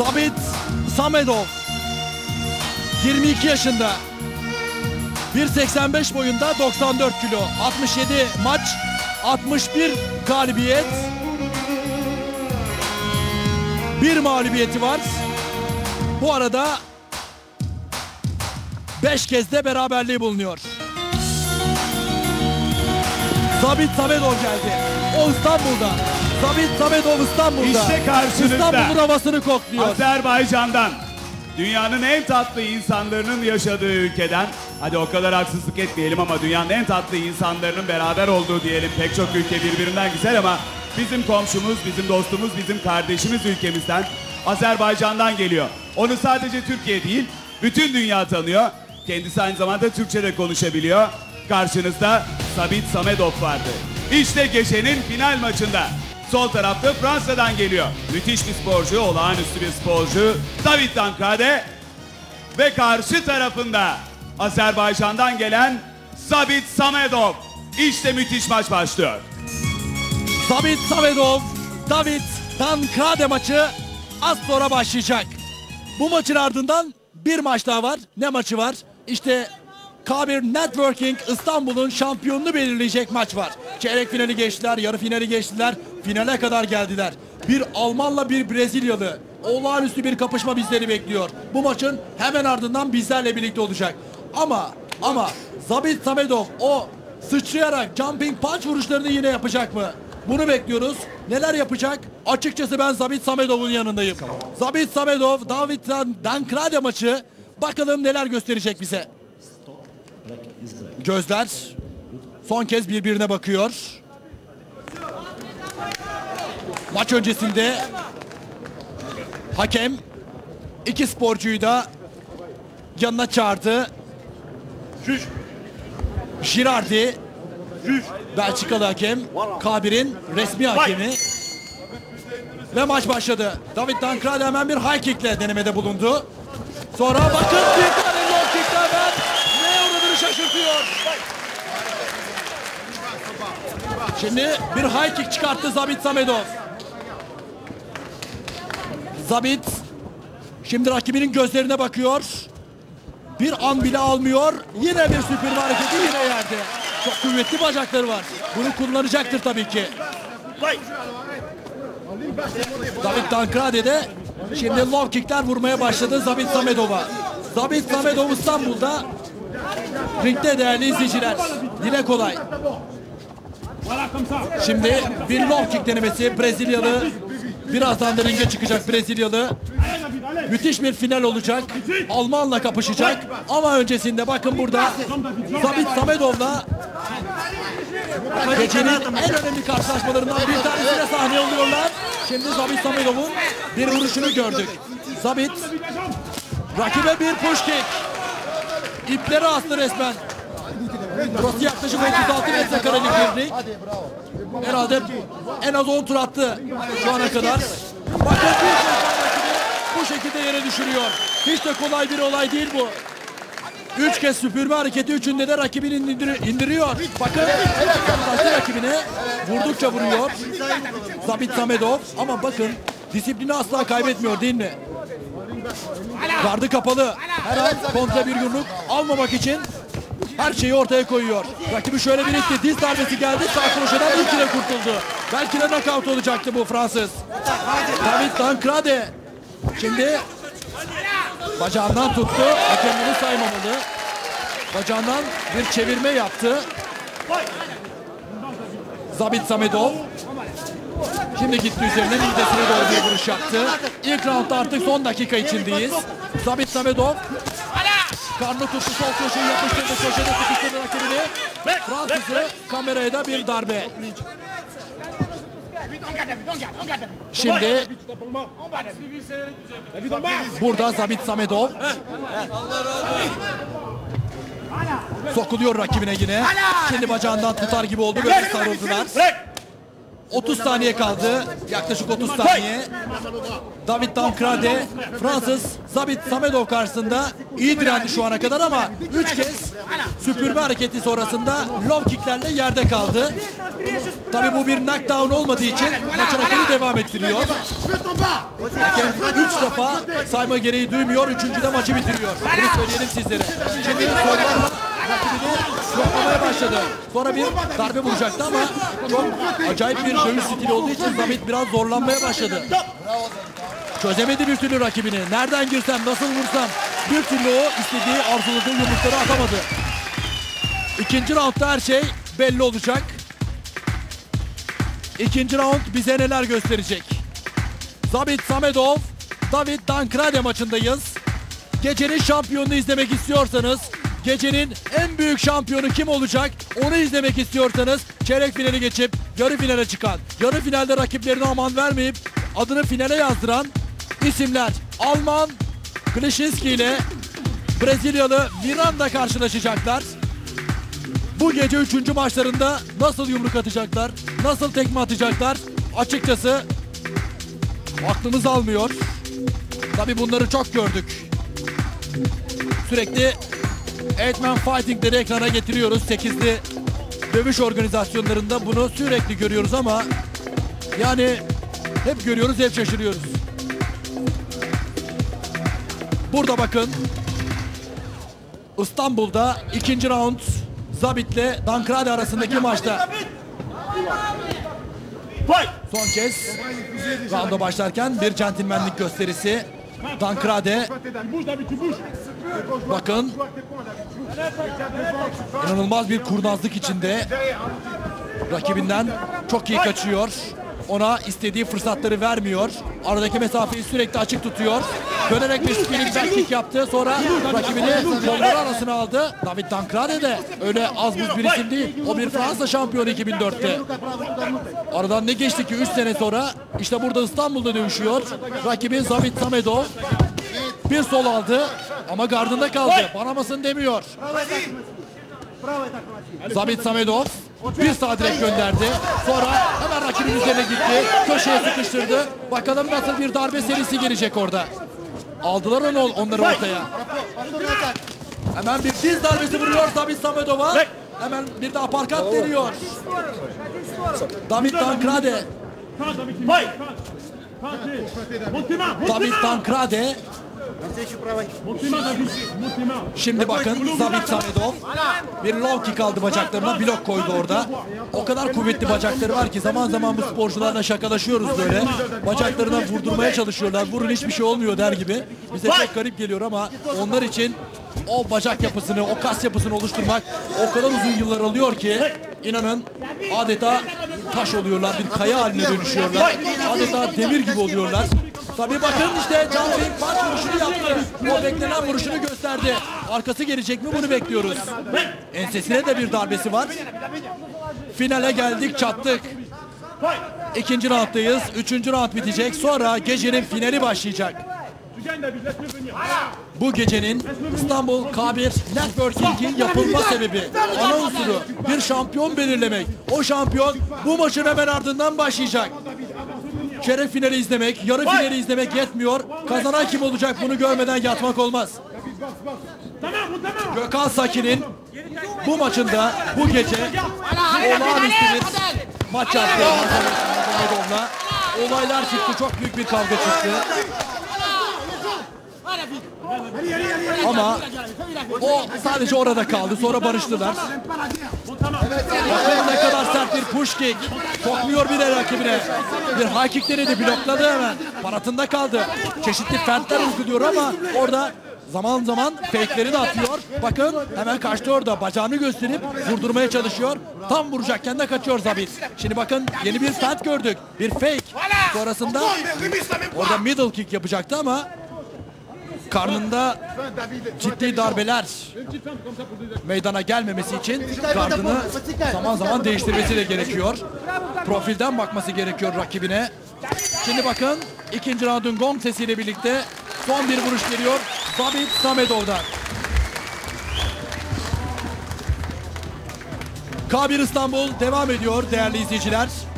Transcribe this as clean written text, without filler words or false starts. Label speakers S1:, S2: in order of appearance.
S1: Zabit Samedov 22 yaşında, 1.85 boyunda, 94 kilo, 67 maç, 61 galibiyet, 1 mağlubiyeti var. Bu arada 5 kez de beraberliği bulunuyor. Zabit Samedov geldi. O İstanbul'da. Zabit Samedov İstanbul'da.
S2: İşte karşınızda.
S1: İstanbul'un havasını kokluyor.
S2: Azerbaycan'dan, dünyanın en tatlı insanların yaşadığı ülkeden, hadi o kadar haksızlık etmeyelim ama dünyanın en tatlı insanların beraber olduğu diyelim, pek çok ülke birbirinden güzel ama bizim komşumuz, bizim dostumuz, bizim kardeşimiz ülkemizden, Azerbaycan'dan geliyor. Onu sadece Türkiye değil, bütün dünya tanıyor. Kendisi aynı zamanda Türkçe de konuşabiliyor. Karşınızda Zabit Samedov vardı. İşte gecenin final maçında. Sol tarafta Fransa'dan geliyor. Müthiş bir sporcu, olağanüstü bir sporcu David Tancrade. Ve karşı tarafında Azerbaycan'dan gelen Zabit Samedov. İşte müthiş maç başlıyor.
S1: Zabit Samedov, David Tancrade maçı az sonra başlayacak. Bu maçın ardından bir maç daha var. Ne maçı var? İşte K1 Networking İstanbul'un şampiyonunu belirleyecek maç var. Çeyrek finali geçtiler, yarı finali geçtiler, finale kadar geldiler. Bir Almanla bir Brezilyalı. Olağanüstü bir kapışma bizleri bekliyor. Bu maçın hemen ardından bizlerle birlikte olacak. Ama Zabit Samedov o sıçrayarak jumping punch vuruşlarını yine yapacak mı? Bunu bekliyoruz. Neler yapacak? Açıkçası ben Zabit Samedov'un yanındayım. Zabit Samedov, David Tancrade maçı. Bakalım neler gösterecek bize. Gözler son kez birbirine bakıyor. Maç öncesinde hakem iki sporcuyu da yanına çağırdı. Girardi, Belçikalı hakem, K1'in resmi hakemi. Ve maç başladı. David Tancrade hemen bir high kick'le denemede bulundu. Sonra bakın bir tane low kick'lerden ne uğradığını şaşırtıyor. Şimdi bir high kick çıkarttı Zabit Samedov. Zabit şimdi rakibinin gözlerine bakıyor. Bir an bile almıyor. Yine bir süpürme hareketi, yine yerde. Çok kuvvetli bacakları var. Bunu kullanacaktır tabii ki. David Tancrade de şimdi low kickler vurmaya başladı Zabit Samedov'a. Zabit Samedov İstanbul'da ringde değerli izleyiciler. Dile kolay. Şimdi bir low kick denemesi, Brezilyalı. Birazdan da ringe çıkacak Brezilyalı. Müthiş bir final olacak. Almanla kapışacak. Ama öncesinde bakın burada Zabit Samedov'la gecenin en önemli karşılaşmalarından bir tanesine sahne oluyorlar. Şimdi Zabit Samedov'un bir vuruşunu gördük. Zabit rakibe bir push kick. İpleri astı resmen. Burası yaklaşık 36 metrekarelik bir ring. Herhalde en az 10 tur attı şu ana kadar. Bakın bu şekilde yere düşürüyor. Hiç de kolay bir olay değil bu. 3 kez süpürme hareketi, üçünde de rakibini indiriyor. Bakın yaklaştı rakibine. Vurdukça vuruyor Zabit Samedov. Ama bakın disiplini asla kaybetmiyor değil mi? Gardı kapalı. Her an kontra bir yumruk almamak için her şeyi ortaya koyuyor. Rakibi şöyle bir itti. Diz darbesi geldi. Sağ kroşeden ilk ile kurtuldu. Belki de knockout olacaktı bu Fransız. David Tancrade şimdi bacağından tuttu. Hakem bunu saymamalı. Bacağından bir çevirme yaptı Zabit Samedov. Şimdi gitti üzerine, midesine doğru bir vuruş yaptı. İlk roundda artık son dakika içindeyiz. Zabit Samedov karnı tuttu, sol köşeyi yapıştırdı, köşede sıkıştırdı rakibini. Fransız'ı kameraya da bir darbe. Şimdi burada Zabit Samedov sokuluyor rakibine yine. Şimdi bacağından tutar gibi oldu, böyle sarıldılar. 30 saniye kaldı. Yaklaşık 30 saniye. David Tancrade, Fransız Zabit Samedov karşısında iyi direndi şu ana kadar ama 3 kez süpürme hareketi sonrasında low kicklerle yerde kaldı. Tabi bu bir knockdown olmadığı için maçın hakemi devam ettiriyor. Hakem 3 defa sayma gereği duymuyor. 3. de maçı bitiriyor. Bunu söyleyelim sizlere. Şimdi sorularla rakibini yoklamaya başladı. Sonra bir darbe vuracaktı ama çok acayip bir dövüş stili olduğu için Zabit biraz zorlanmaya başladı. Çözemedi bir türlü rakibini. Nereden girsem, nasıl vursam bir türlü o istediği, arzuladığı yumrukları atamadı. İkinci roundda her şey belli olacak. İkinci round bize neler gösterecek? Zabit Samedov, David Tancrade maçındayız. Gecenin şampiyonunu izlemek istiyorsanız, gecenin en büyük şampiyonu kim olacak onu izlemek istiyorsanız çeyrek finali geçip yarı finale çıkan, yarı finalde rakiplerine aman vermeyip adını finale yazdıran isimler Alman Glesinski ile Brezilyalı Miranda karşılaşacaklar. Bu gece 3. maçlarında nasıl yumruk atacaklar, nasıl tekme atacaklar açıkçası aklımız almıyor. Tabii bunları çok gördük. Sürekli Eight-Man Fighting'leri ekrana getiriyoruz. 8'li dövüş organizasyonlarında bunu sürekli görüyoruz ama yani hep görüyoruz, hep şaşırıyoruz. Burada bakın İstanbul'da 2. round Zabit ile Tancrade arasındaki maçta. Son kez rounda başlarken bir centilmenlik gösterisi. Tancrade bakın inanılmaz bir kurnazlık içinde rakibinden çok iyi kaçıyor. Ona istediği fırsatları vermiyor. Aradaki mesafeyi sürekli açık tutuyor. Dönerek bir spinning back kick yaptı. Sonra rakibini kolları arasına aldı. David Tancrade de öyle az buz bir isim değil. O bir Fransa şampiyonu 2004'te. Aradan ne geçti ki 3 sene sonra işte burada İstanbul'da dövüşüyor. Rakibi Zabit Samedov. Bir sol aldı ama gardında kaldı. Banamasın demiyor. Zabit Samedov bir sağ direkt gönderdi. Sonra hemen rakibin üzerine gitti. Köşeye sıkıştırdı. Bakalım nasıl bir darbe serisi gelecek orada. Aldılar onları ortaya. Hemen bir diz darbesi vuruyor Zabit Samedov'a. Hemen bir de aparkat deniyor. David Tancrade. David Tancrade. Şimdi bakın Zabit Samedov bir low kick aldı bacaklarına, blok koydu orada. O kadar kuvvetli bacakları var ki zaman zaman bu sporcularla şakalaşıyoruz böyle. Bacaklarına vurdurmaya çalışıyorlar. Vurun hiçbir şey olmuyor der gibi. Bize çok garip geliyor ama onlar için o bacak yapısını, o kas yapısını oluşturmak o kadar uzun yıllar alıyor ki inanın adeta taş oluyorlar, bir kaya haline dönüşüyorlar. Adeta demir gibi oluyorlar. Tabii bakın işte jumping punch vuruşunu yaptı. O beklenen vuruşunu gösterdi. Arkası gelecek mi bunu bekliyoruz. Ensesine de bir darbesi var. Finale geldik, çattık. 2. rounddayız. 3. round bitecek. Sonra gecenin finali başlayacak. Bu gecenin İstanbul K1 Networking'in yapılma sebebi, ana unsuru bir şampiyon belirlemek. O şampiyon bu maçın hemen ardından başlayacak. Çeyrek finali izlemek, yarı finali izlemek yetmiyor. Kazanan kim olacak bunu görmeden yatmak olmaz. Gökhan Saki'nin bu maçında bu gece olağanüstü bir maç yaptı. Olaylar çıktı, çok büyük bir kavga çıktı. Ama o sadece orada kaldı. Sonra barıştılar. Bakın ne kadar sert bir push kick. Sokmuyor bile rakibine. Bir high kick denedi. Blokladı hemen. Paratında kaldı. Çeşitli fentler uyguluyor ama orada zaman zaman fake'leri de atıyor. Bakın hemen kaçtı orada. Bacağını gösterip vurdurmaya çalışıyor. Tam vuracakken de kaçıyor Zabit. Şimdi bakın yeni bir fent gördük. Bir fake. Sonrasında orada middle kick yapacaktı ama karnında ciddi darbeler meydana gelmemesi için gardını zaman zaman değiştirmesi de gerekiyor. Profilden bakması gerekiyor rakibine. Şimdi bakın 2. roundun gong sesiyle birlikte son bir vuruş geliyor Zabit Samedov'dan. K1 İstanbul devam ediyor değerli izleyiciler.